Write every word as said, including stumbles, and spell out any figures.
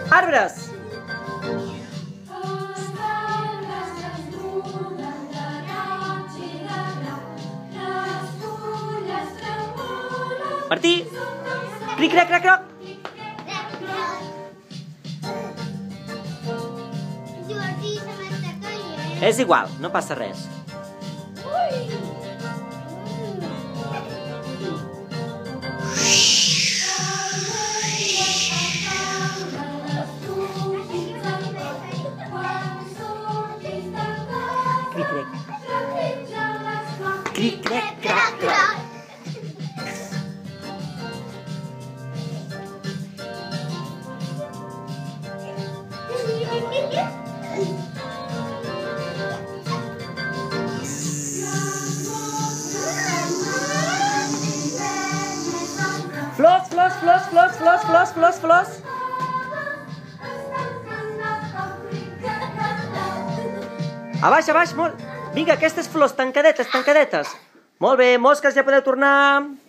Arbres. Martí. Cric, crac, crac, croc. És igual, no passa res. Cric, crec. Cric, crec, crac, crac. Flors, flors, flors, flors, flors, flors, flors, flors. A baix, a baix, molt. Vinga, aquestes flors, tancadetes, tancadetes. Molt bé, mosques, ja podeu tornar.